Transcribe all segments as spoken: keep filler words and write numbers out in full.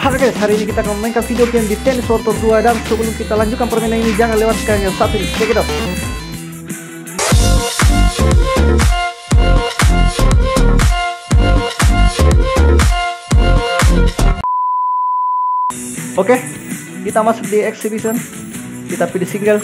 Halo guys, hari ini kita akan memainkan video game di Tennis World Tour dua. Dan sebelum kita lanjutkan permainan ini, jangan lewatkan yang satu ini. Check it out. Oke, kita masuk di exhibition. Kita pilih single.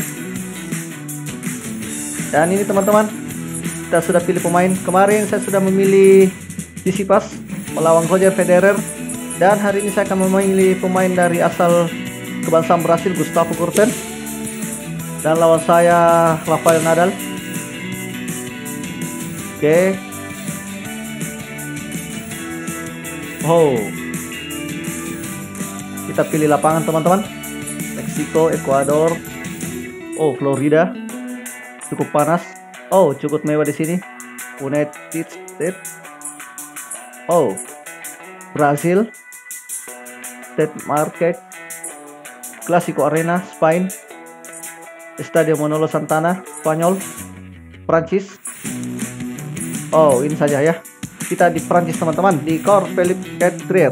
Dan ini teman-teman, kita sudah pilih pemain. Kemarin saya sudah memilih Tsitsipas melawan Roger Federer. Dan hari ini saya akan memilih pemain dari asal kebangsaan Brasil, Gustavo Kuerten. Dan lawan saya Rafael Nadal. Oke. Oh. Kita pilih lapangan teman-teman. Meksiko, Ekuador. Oh, Florida. Cukup panas. Oh, cukup mewah di sini. United States. Oh. Brasil. State Market, Clásico Arena, Spain, Estadio Manolo Santana, Spanyol, Prancis. Oh, ini saja ya. Kita di Prancis teman-teman, di Cours Philippe Chatrier.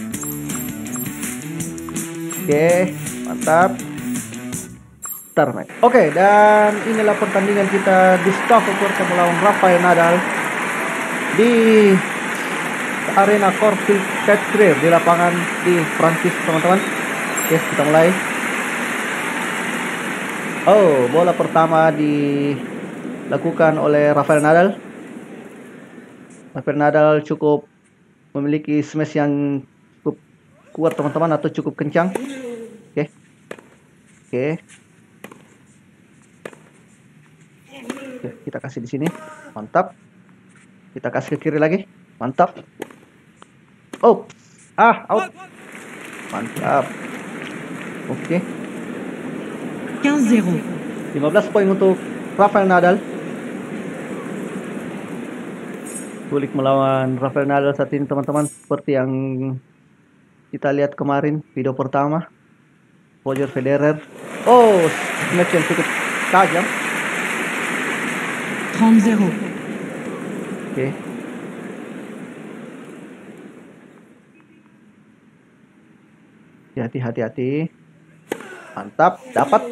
Oke, mantap. Bentar, Mike. Oke, dan inilah pertandingan kita. Gustavo Kuerten melawan Rafael Nadal di Arena Cours Philippe Chatrier di lapangan di Prancis teman-teman. Oke, kita mulai. Oh, bola pertama dilakukan oleh Rafael Nadal. Rafael Nadal cukup memiliki smash yang cukup kuat teman-teman, atau cukup kencang. Oke. Oke. Oke, kita kasih di sini. Mantap. Kita kasih ke kiri lagi. Mantap. Oh, ah, out. Mantap. Oke. quinze zero. lima belas poin untuk Rafael Nadal. Sulit melawan Rafael Nadal saat ini teman-teman, seperti yang kita lihat kemarin video pertama. Roger Federer. Oh, match yang cukup tajam. trente zero. Oke. Hati-hati, hati. Mantap, dapat.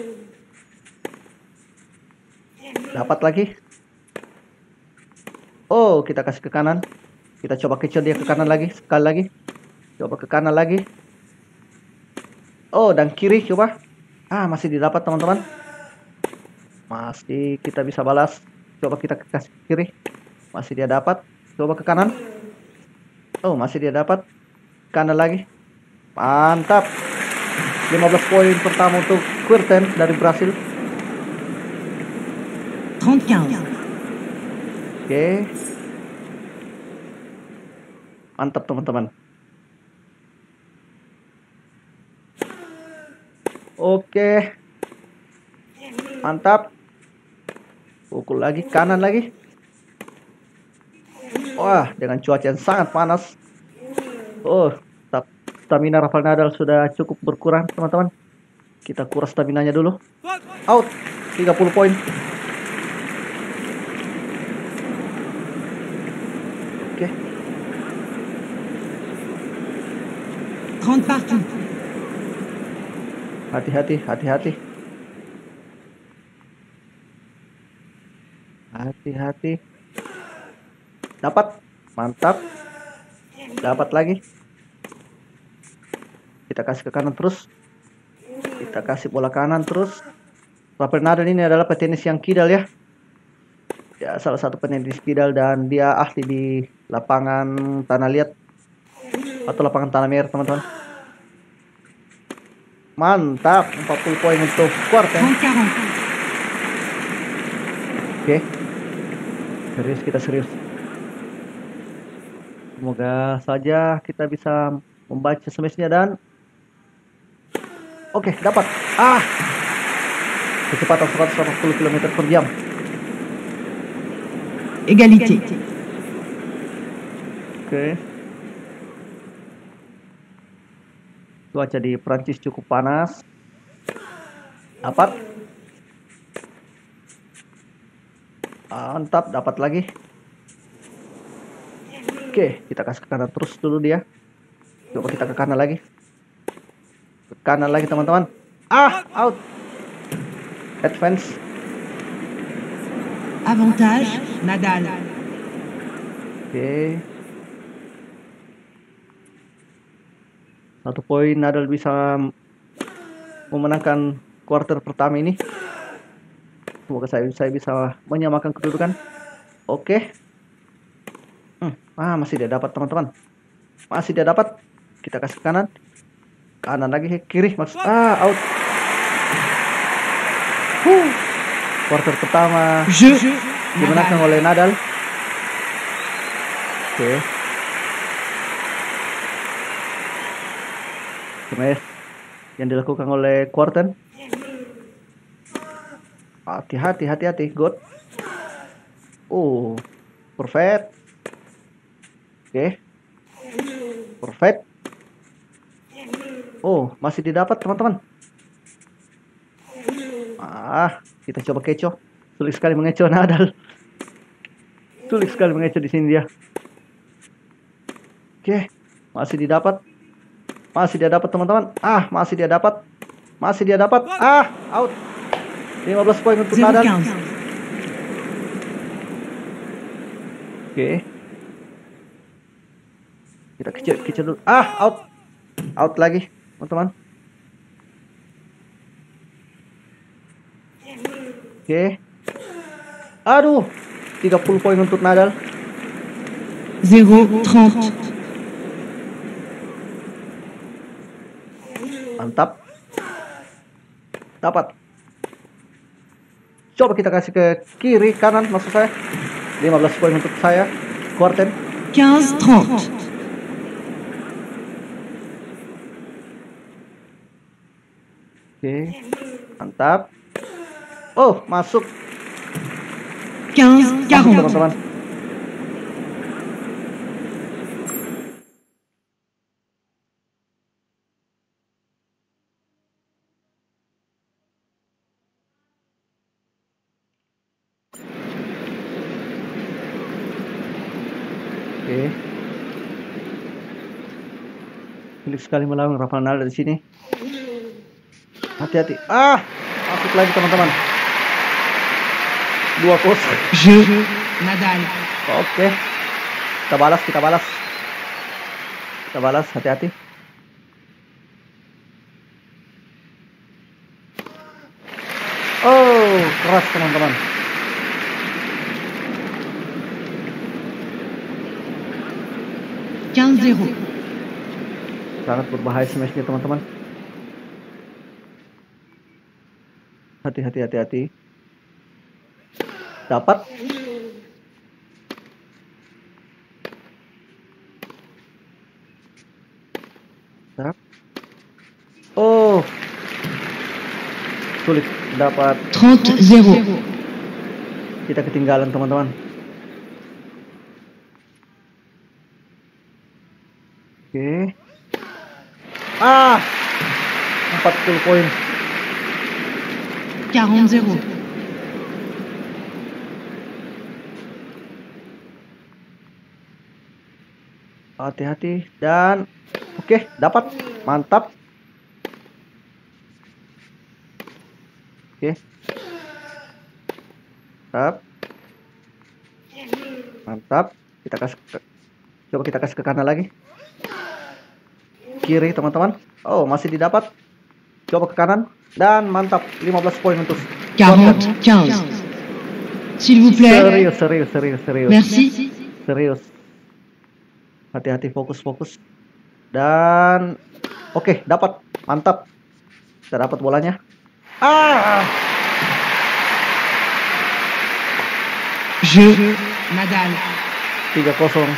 Dapat lagi. Oh, kita kasih ke kanan. Kita coba kecil dia ke kanan lagi, sekali lagi. Coba ke kanan lagi. Oh, dan kiri coba. Ah, masih didapat teman-teman. Masih kita bisa balas. Coba kita kasih ke kiri. Masih dia dapat. Coba ke kanan. Oh, masih dia dapat. Kanan lagi. Mantap. lima belas poin pertama untuk Kuerten dari Brasil. trente quinze. Oke. Mantap teman-teman. Oke. Mantap. Pukul lagi, kanan lagi. Wah, dengan cuaca yang sangat panas. Oh, stamina Rafael Nadal sudah cukup berkurang teman-teman. Kita kuras staminanya dulu. Out. tiga puluh poin. Oke. trente partout. Hati-hati, hati-hati. Hati-hati. Dapat. Mantap. Dapat lagi. Kita kasih ke kanan terus. Kita kasih bola kanan terus. Rafael Nadal ini adalah petenis yang kidal ya. Ya, salah satu petenis kidal, dan dia ahli di lapangan tanah liat atau lapangan tanah merah teman-teman. Mantap, empat puluh poin untuk Kuerten. Oke. Serius, kita serius. Semoga saja kita bisa membaca smashnya. Dan oke, dapat. Ah, kecepatan seratus delapan puluh kilometer per jam. Égalité. Oke. Cuaca di Prancis cukup panas. Dapat. Mantap, dapat lagi. Oke, kita kasih ke kanan terus dulu dia. Coba kita ke kanan lagi. kanan lagi teman-teman. Ah, out. Advance. Avantage, Nadal. Oke. Satu poin, Nadal bisa memenangkan quarter pertama ini. Semoga saya, saya bisa menyamakan kedudukan. Oke. Hmm, ah, masih dia dapat teman-teman. Masih dia dapat. Kita kasih kanan. Kanan lagi, kiri. Maksud ah, out. Huh. Quarter pertama dimenangkan oleh Nadal. Oke. Smash yang dilakukan oleh Quarten. Hati-hati, hati-hati, good. Oh, perfect. Oke. Perfect. Oh, masih didapat teman-teman. Ah, kita coba kecoh. Sulit sekali mengecoh Nadal. Sulit sekali mengecoh di sini dia. Oke, masih didapat. Masih dia dapat teman-teman. Ah, masih dia dapat. Masih dia dapat. Ah, out. lima belas poin untuk Nadal. Oke. Kita kecil kecil dulu. Ah, out. Out lagi, teman-teman. Oke. Aduh, tiga puluh poin untuk Nadal. zéro trente. Mantap. Dapat. Coba kita kasih ke kiri, kanan maksud saya. lima belas poin untuk saya. Quarten. quinze trente. Oke. Mantap. Oh, masuk. quinze Masuk, quarante. teman-teman. Oke. Sulit sekali melawan Rafael Nadal di sini. Hati-hati. Ah, masuk lagi teman-teman. dua kosong. Je, Nadal. Oke. Kita balas, kita balas. Kita balas, hati-hati. Oh, keras teman-teman. quinze zéro. Sangat berbahaya smashnya teman-teman. Hati-hati, hati-hati. Dapat. Dapat. Oh, sulit dapat. trente zéro. Kita ketinggalan teman-teman. Oke. Ah, empat puluh poin. quarante zéro. Hati-hati dan oke, dapat. Mantap. Oke. Mantap. Mantap. Kita kasih ke, coba kita kasih ke kanan lagi. Kiri teman-teman. Oh, masih didapat. Coba ke kanan dan mantap. lima belas poin untuk quarante quinze. S'il vous plaît. Serius, serius, serius, serius. Merci. Serius. Hati-hati, fokus, fokus. Dan oke, dapat. Mantap. Kita dapat bolanya. Ah. Je, Nadal. tiga kosong.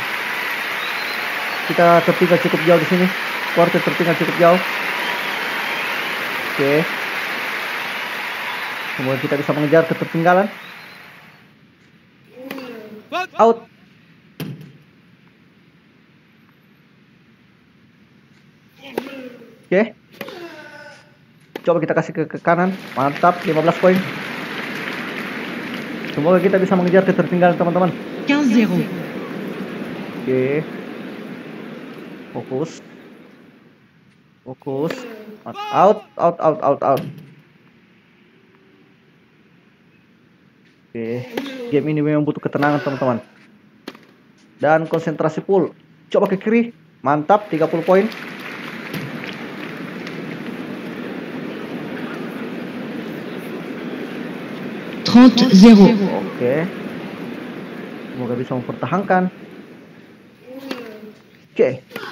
Kita tertinggal cukup jauh di sini. Quarter tertinggal cukup jauh. Oke. Semoga kita bisa mengejar ketertinggalan. Out. Oke. Coba kita kasih ke, ke kanan. Mantap, lima belas poin. Semoga kita bisa mengejar ketertinggalan teman-teman. quinze zéro. Oke. Fokus. Fokus. Out, out, out, out, out. Oke, game ini memang butuh ketenangan teman-teman. Dan konsentrasi full. Coba ke kiri. Mantap, tiga puluh poin. trente zéro. Oke. Semoga bisa mempertahankan. Oke.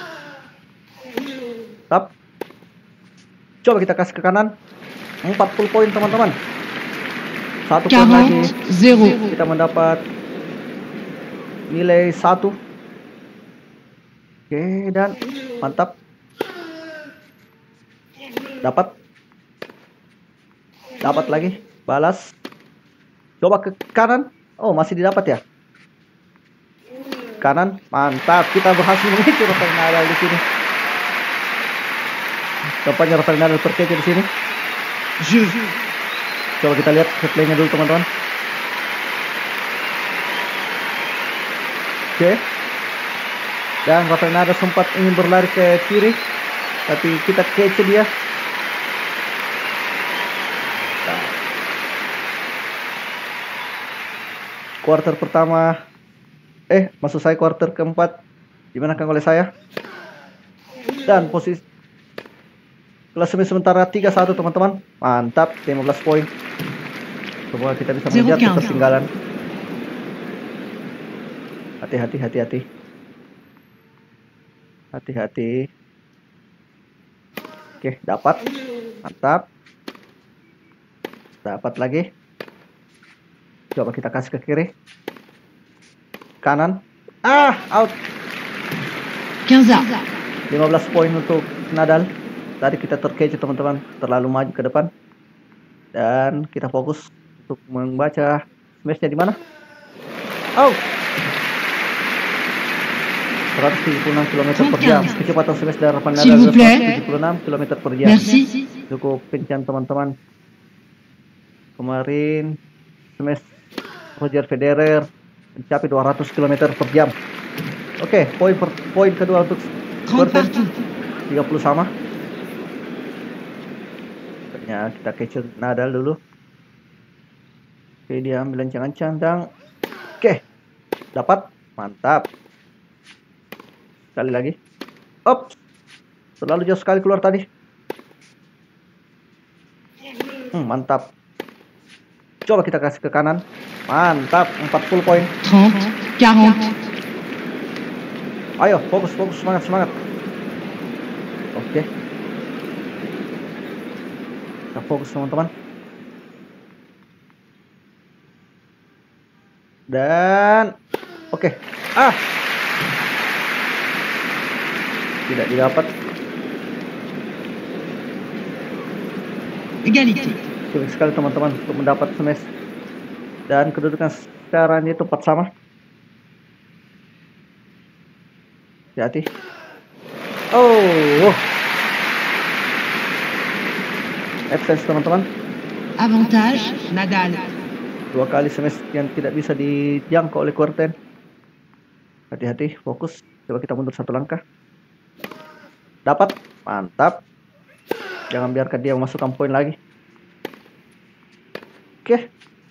Tap. Coba kita kasih ke kanan. empat puluh poin teman-teman. Satu poin lagi. quarante zéro. Kita mendapat nilai satu. Oke, dan mantap. Dapat. Dapat lagi. Balas. Coba ke kanan. Oh, masih didapat ya. Kanan. Mantap. Kita berhasil mengisi Rafael Nadal di sini. Tampaknya Rafael Nadal terkecoh di sini. Coba kita lihat replaynya dulu teman-teman. Oke. Dan Rafael Nadal sempat ingin berlari ke kiri, tapi kita kecoh dia. Nah. Quarter pertama, eh maksud saya quarter keempat dimenangkan oleh saya. Dan posisi klasemen sementara tiga satu teman-teman. Mantap, lima belas poin. Semoga kita bisa mengejar ketertinggalan. Hati-hati, hati-hati. Hati-hati. Oke, dapat. Mantap. Dapat lagi. Coba kita kasih ke kiri. Kanan. Ah, out. quinze. lima belas poin untuk Nadal. Tadi kita terkecoh teman-teman, terlalu maju ke depan. Dan kita fokus untuk membaca smashnya di mana. Oh. seratus tujuh puluh enam kilometer per jam. Kecepatan smash dari Rafael Nadal tujuh puluh enam kilometer per jam. Merci. Cukup kencang teman-teman. Kemarin smash Roger Federer mencapai dua ratus kilometer per jam. Oke, poin per, poin kedua untuk Squirten tiga puluh sama. Ya, kita kecoh Nadal dulu. Oke, dia ambil ancang-ancang dan oke, dapat. Mantap. Sekali lagi. Up. Terlalu jauh sekali keluar tadi. Hmm, mantap. Coba kita kasih ke kanan. Mantap, empat puluh poin. trente, quarante. Ayo, fokus, fokus, semangat, semangat. Oke. Kita fokus teman-teman. Dan oke. Ah. Tidak didapat. Égalité. Sulit sekali teman-teman untuk mendapat smash. Dan kedudukan sekarang itu tepat sama. Hati-hati. Oh. Advance teman-teman. Avantage, Nadal. Dua kali smash yang tidak bisa dijangkau oleh Squirten. Hati-hati, fokus. Coba kita mundur satu langkah. Dapat. Mantap. Jangan biarkan dia memasukkan poin lagi. Oke.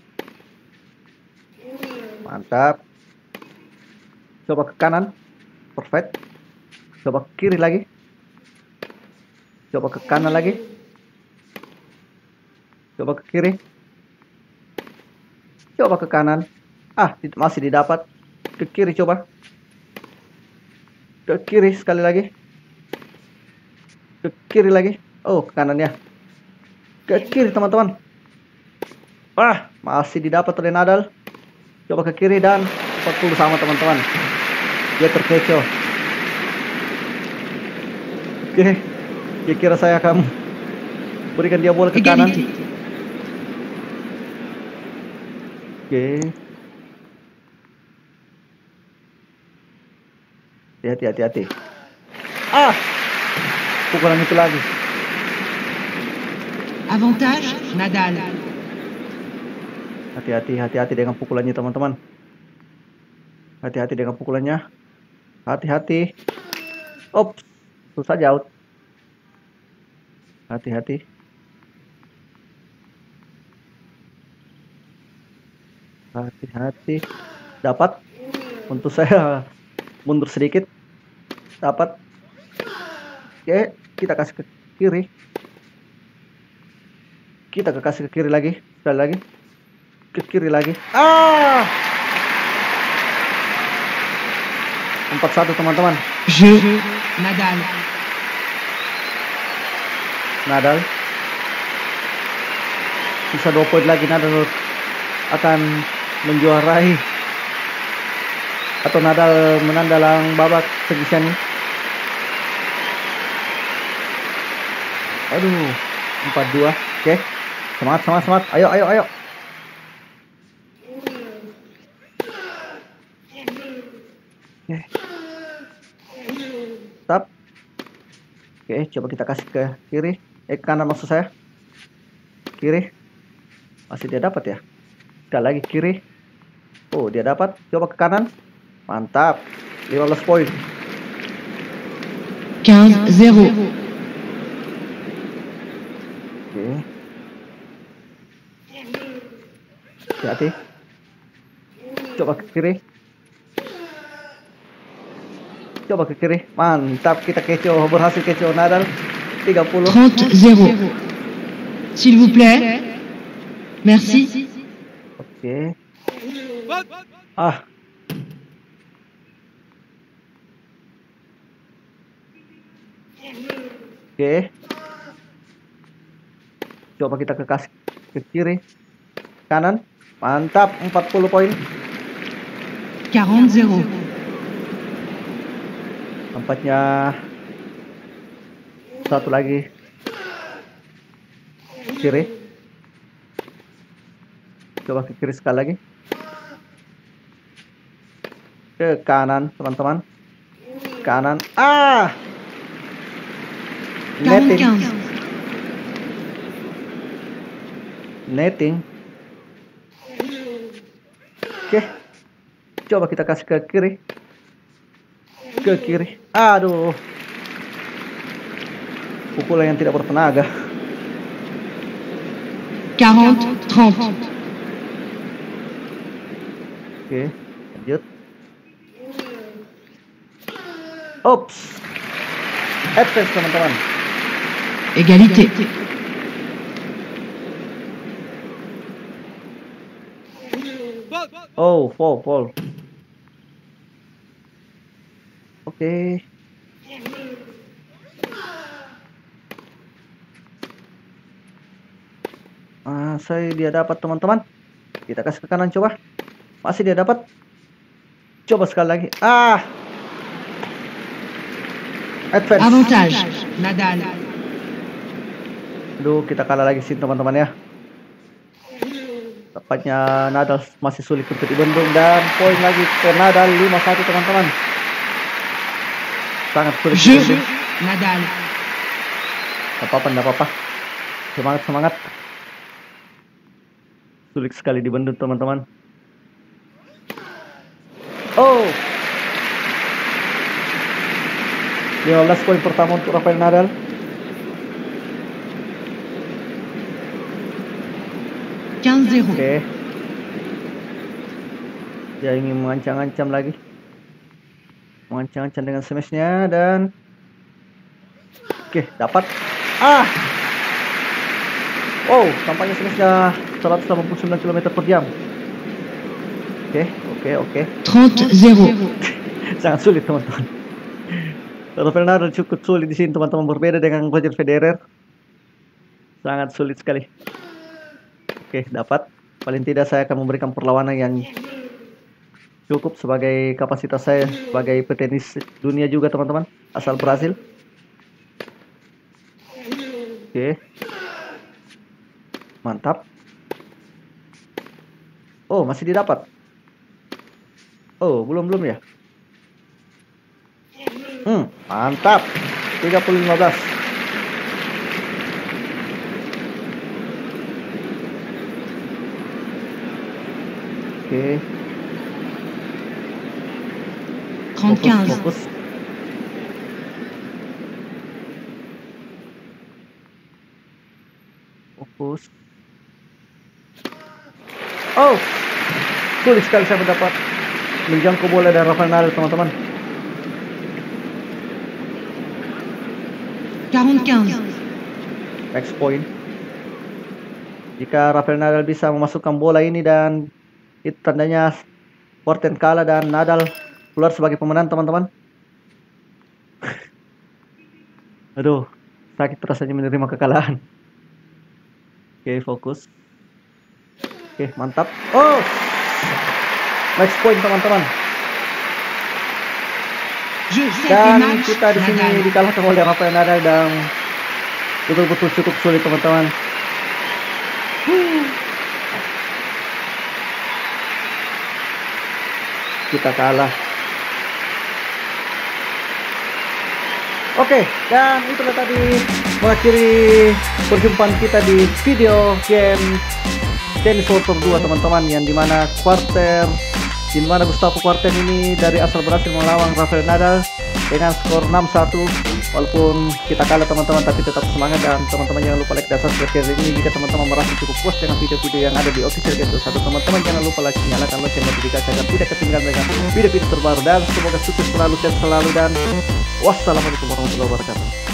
Mantap. Coba ke kanan. Perfect. Coba ke kiri lagi. Coba ke kanan lagi. Coba ke kiri. Coba ke kanan. Ah, masih didapat. Ke kiri coba. Ke kiri sekali lagi. Ke kiri lagi. Oh, ke kanannya. Ke kiri teman-teman. Ah, masih didapat oleh Nadal. Coba ke kiri dan empat puluh sama teman-teman. Dia terkecoh. Oke. Dia kira saya akan berikan dia bola ke kanan. Oke. Hati-hati, hati-hati. Ah! Pukulan itu lagi. Avantage, Nadal. Hati-hati, hati-hati dengan pukulannya teman-teman. Hati-hati dengan pukulannya. Hati-hati. Ops, itu saja out. Hati-hati. Hati-hati. Dapat. Untuk saya mundur sedikit. Dapat. Oke, kita kasih ke kiri. Kita ke kasih ke kiri lagi. Sekali lagi. Ke kiri lagi. Ah! empat satu teman-teman. Je. Nadal. Nadal. Sisa dua poin lagi. Nadal akan menjuarai. Atau Nadal menang dalam babak penyisihan ini. Aduh. empat dua. Oke. Semangat, semangat, semangat. Ayo, ayo, ayo. Oke. Stop. Oke, coba kita kasih ke kiri. Eh, kanan maksud saya. Kiri. Masih dia dapat ya. Sekali lagi kiri. Oh, dia dapat. Coba ke kanan. Mantap. lima belas poin. quinze zéro. Oke. Hati-hati. Coba ke kiri. Coba ke kiri. Mantap, kita kecoh, berhasil kecoh Nadal. tiga puluh. trente zéro. S'il vous plaît. Merci. Oke. Ah. Oke. Coba kita ke kasih ke kiri. Kanan. Mantap, empat puluh poin. quarante zéro. Nampaknya satu lagi kiri. Coba ke kiri sekali lagi. Ke kanan teman-teman. Kanan. Ah. Netting. Netting. Oke. Coba kita kasih ke kiri. Ke kiri. Aduh. Pukulan yang tidak bertenaga. quarante trente. Oke, lanjut. Ops. Advance teman-teman. Égalité. Oh, fall, fall. Oke. Ah, saya dia dapat teman-teman. Kita kasih ke kanan coba. Masih dia dapat. Coba sekali lagi. Ah. Advance. Avantage. Nadal. Aduh, kita kalah lagi sih teman-teman ya. Tepatnya Nadal masih sulit untuk dibendung dan poin lagi ke Nadal lima satu teman-teman. Sangat sulit dibendung. Nadal. Gak apa-apa, gak apa-apa. Semangat, semangat. Sulit sekali dibendung teman-teman. Oh. lima belas poin pertama untuk Rafael Nadal. quinze zéro. Oke. Dia ingin mengancam-ancam lagi. Mengancam-ancam dengan smashnya dan oke, dapat. Ah. Wow, tampaknya smashnya seratus delapan puluh sembilan kilometer per jam. Oke, oke, oke. trente zéro. Sangat sulit teman-teman. Rafael Nadal cukup sulit di sini teman-teman, berbeda dengan Roger Federer. Sangat sulit sekali. Oke, dapat. Paling tidak saya akan memberikan perlawanan yang cukup sebagai kapasitas saya sebagai petenis dunia juga teman-teman, asal Brasil. Oke. Mantap. Oh, masih didapat. Oh, belum-belum ya. Hmm, mantap. tiga puluh lima belas. Oke. trente quinze. Fokus, fokus. Fokus. Oh, sulit sekali saya mendapat menjangkau bola dari Rafael Nadal, teman-teman. quarante-quinze. Next point. Jika Rafael Nadal bisa memasukkan bola ini dan itu tandanya Porten kalah dan Nadal keluar sebagai pemenang, teman-teman. Aduh, sakit rasanya menerima kekalahan. Oke, fokus. Oke, mantap. Oh, next point, teman-teman. Dan kita di sini dikalahkan oleh Rafael Nadal dan betul-betul cukup sulit, teman-teman. Kita kalah. Oke, dan itulah tadi mengakhiri perjumpaan kita di video game Tennis World Tour dua, teman-teman, yang dimana quarter di mana Gustavo Kuarten ini dari asal berhasil melawan Rafael Nadal dengan skor enam satu. Walaupun kita kalah, teman-teman, tapi tetap semangat, dan teman-teman jangan lupa like dan subscribe channel ini jika teman-teman merasa cukup puas dengan video-video yang ada di official Game satu. Teman-teman jangan lupa like, nyalakan lonceng notifikasi agar tidak ketinggalan dengan video-video terbaru, dan semoga sukses selalu, sehat selalu, dan wassalamualaikum warahmatullahi wabarakatuh.